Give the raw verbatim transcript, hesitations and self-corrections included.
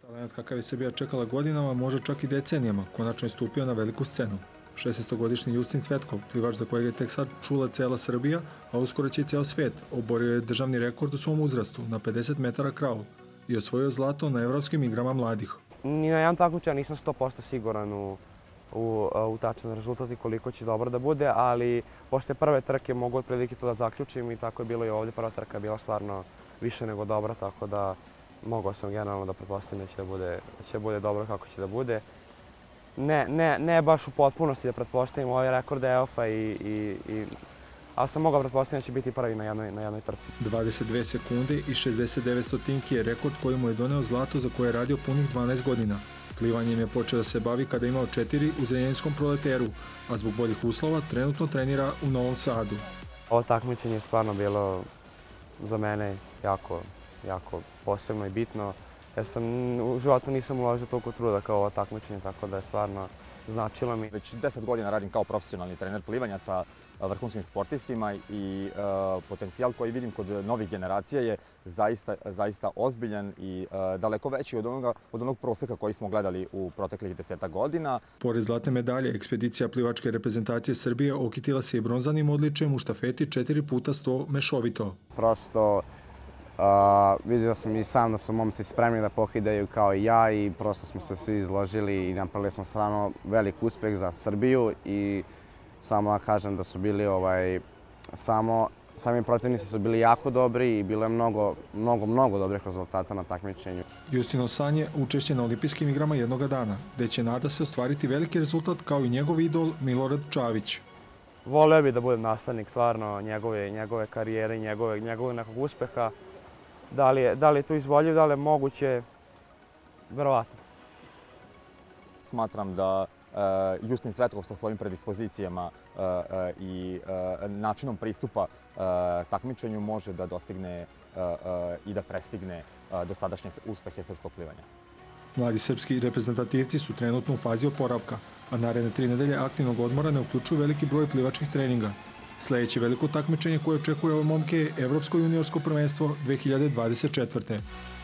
Talent kakav je Srbija čekala godinama, može čak i decenijama, konačno je stupio na veliku scenu. šesnaestogodišnji Justin Cvetkov, plivač za kojeg je tek sad čula cela Srbija, a uskoro će i ceo svet, oborio je državni rekord u svom uzrastu na pedeset metara kraul i osvojio zlato na evropskim igrama mladih. Ni na jedan takmičenju nisam sto posto siguran u, u, u tačan rezultat i koliko će dobro da bude, ali posle prve trke mogu otprilike to da zaključim i tako je bilo i ovdje. Prva trka je bila stvarno više nego dobra, tako da mogao sam generalno da pretpostavim da će da bude, da će da bude dobro kako će da bude. Ne, ne, ne baš u potpunosti da pretpostavim ovaj rekord E O F-a, i, i, i, ali sam mogao pretpostaviti da će biti prvi na jednoj, na jednoj trci. dvadeset dve sekunde i šezdeset devet stotinki je rekord koji mu je doneo zlato za koje je radio punih dvanaest godina. Plivanjem je počeo da se bavi kada je imao četiri u Zrenjaninskom Proleteru, a zbog boljih uslova trenutno trenira u Novom Sadu. Ovo takmičenje je stvarno bilo za mene jako, jako posebno i bitno. Ja sam u životu nisam uložio toliko truda kao ovo takmičenje, tako da je stvarno značilo mi. Već deset godina radim kao profesionalni trener plivanja sa vrhunskim sportistima i uh, potencijal koji vidim kod novih generacija je zaista, zaista ozbiljan i uh, daleko veći od onoga, od onog proseka koji smo gledali u proteklih deseta godina. Pored zlatne medalje, ekspedicija plivačke reprezentacije Srbije okitila se i bronzanim odličjem u štafeti četiri puta sto mešovito. Prosto Uh, vidio sam i sam da su momci spremni da pokidaju kao i ja i prosto smo se svi izložili i napravili smo stvarno velik uspeh za Srbiju i samo da kažem da su bili ovaj, samo, sami protivnici su bili jako dobri i bilo je mnogo, mnogo, mnogo dobrih rezultata na takmičenju. Justinov san je učešće na olimpijskim igrama jednoga dana, gde će nada se ostvariti veliki rezultat kao i njegov idol Milorad Čavić. Voleo bih da budem nastavnik stvarno njegove, njegove karijere i njegove, njegove nekog uspeha. Da li je, da li je to izvoljiv, da li je moguće, verovatno. Smatram da uh, Justin Cvetkov sa svojim predispozicijama uh, uh, i uh, načinom pristupa uh, takmičenju može da dostigne uh, uh, i da prestigne uh, dosadašnje uspehe srpskog plivanja. Mladi srpski reprezentativci su trenutno u fazi oporavka, a naredne tri nedelje aktivnog odmora ne uključuju veliki broj plivačkih treninga. Sljedeće veliko takmičenje koje očekuje ove momke je Evropsko juniorsko prvenstvo dve hiljade dvadeset četvrte.